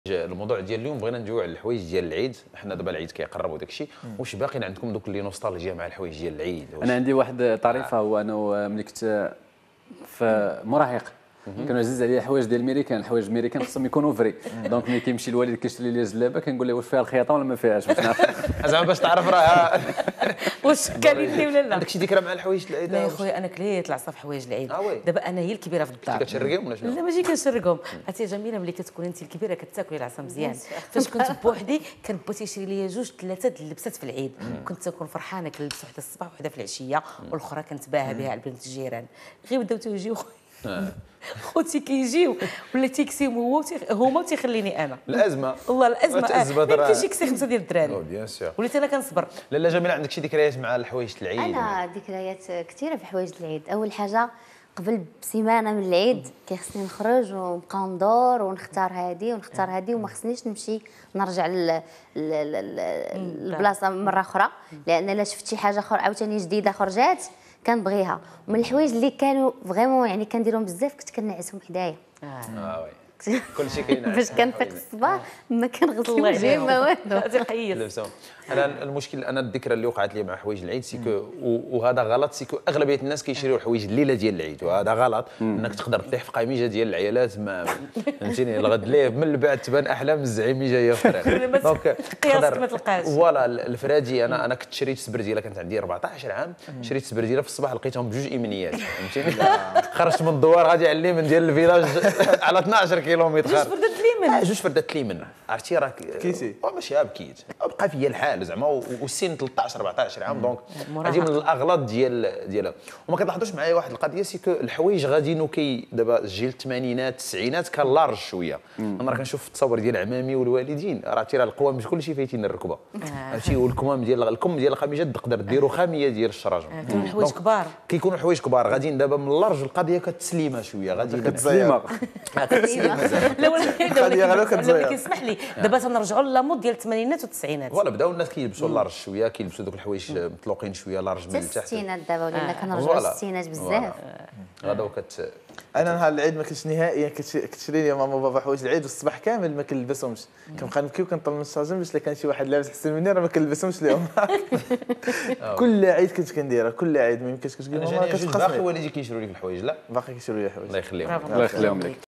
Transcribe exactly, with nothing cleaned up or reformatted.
الموضوع ديال اليوم بغينا ندويو على الحوايج ديال العيد. حنا دابا العيد كيقرب وداك الشيء، واش باقيين عندكم دوك اللي نوستالجيا مع الحوايج ديال العيد؟ انا عندي واحد طريفه، هو انا ملي كنت في مراهق كانوا عزيز عليا الحوايج ديال الميريكان. الحوايج الميريكان خصهم يكونوا فري، دونك ملي كيمشي الوالد كيشري لي جلابه كنقول له واش فيها الخياطه ولا ما فيهاش، باش نعرف زعما باش تعرف راه واش كاليتي ولا لا. عندك شي ذكرى مع الحوايج ديال العيد؟ لا يا خويا انا كليت العصا في حوايج العيد. آه دابا انا هي الكبيره في الدار. كتشرقيهم ولا شنو؟ لا ماشي كنشرقهم. عرفتي جميله ملي كتكون انت الكبيره كتاكلي العصا مزيان. فاش كنت بوحدي كان با تيشري لي جوج ثلاثه د اللبسات في العيد، كنت تكون فرحانه كنلبس وحده الصباح وحده في العشيه والاخرى كنتباهى بها على بنت الجيران. غير بداو تيجيو خوتي كيجيو ولا تيكسيهم هو هما وتيخليني انا الازمه. والله الازمه الازمه ما يمكنش يكسي خمسه ديال الدراري. بيان سور. وليت انا كنصبر. لا لا جميله، عندك شي ذكريات مع الحوايج العيد؟ انا ذكريات كثيره في حوايج العيد. اول حاجه قبل بسيمانه من العيد كيخصني نخرج ونبقى ندور ونختار هذه ونختار هذه، وما خصنيش نمشي نرجع للبلاصه مره اخرى، لان الا شفت شي حاجه اخرى عاوتاني جديده خرجات كنبغيها. ومن الحوايج اللي كانوا فريمون يعني كنديرهم بزاف كنت كنعسهم حدايا. اه وي كلشي كاين باش كنفيق الصباح ما كنغسل وجهي ما والو. تحيد انا المشكل انا الذكرى اللي وقعت لي مع حوايج العيد سيكو، وهذا غلط، سيكو اغلبيه الناس كيشريو الحوايج الليله ديال العيد، وهذا غلط. انك تقدر تطيح في قميجه ديال العيالات ما فهمتيني الغد ليه من بعد تبان احلام الزعيمي جايه في الطريق. دونك تقدر ما تلقاش. فوالا الفرادي انا انا كنت شريت سبرديله، كانت عندي أربعطاش عام، شريت سبرديله في الصباح لقيتهم بجوج ايمنيات فهمتيني. خرجت من الدوار غادي على اليمين ديال الفيلاج على اثناش كيلومتر. جوج فردات اليمن جوج فردات اليمن عرفتي راه كيسي ماشي بكيت بقى فيا الحال زعما، والسن ثلاطاش أربعطاش عام، دونك هذه من الاغلاط ديال ديالها. وما كتلاحظوش معايا واحد القضيه سيكو الحوايج غاديين وكي دابا جيل الثمانينات التسعينات كان لارج شويه. انا راه كنشوف التصاور ديال عمامي والوالدين راه تيرا القوام مش كلشي فايتين الركبه عرفتي، والكمام ديال الكم ديال القميجات تقدر ديروا خاميه ديال الشراجم. كيكونوا حوايج كبار كيكونوا حوايج كبار غاديين دابا من اللارج القضيه كتسليمه شويه غادي كتسليمه لا ولا كيسمح لي دابا تنرجعوا للمود ديال الثمانينات والتسعينات. فوالا بداو الناس كيلبسوا اللارج شويه، كيلبسوا دوك الحوايج مطلوقين شويه لارج من تحت. الستينات دابا ولينا كنرجعوا للستينات بزاف. غدا وكت انا نهار العيد ما كنتش نهائيا كتشري لي ماما وبابا حوايج العيد، والصباح كامل ما كنلبسهمش، كنبقى نبكي وكنطل من الشاجم باش كان شي واحد لابس احسن مني راه ما كنلبسهمش ليهم. كل عيد كنت كنديرها، كل عيد ما يمكنش كتقول ماما كتبقى باقي والديك كيشروا لك الحوايج؟ لا باقي كيشروا لي حوايج. الله يخليهم الله يخليهم لك.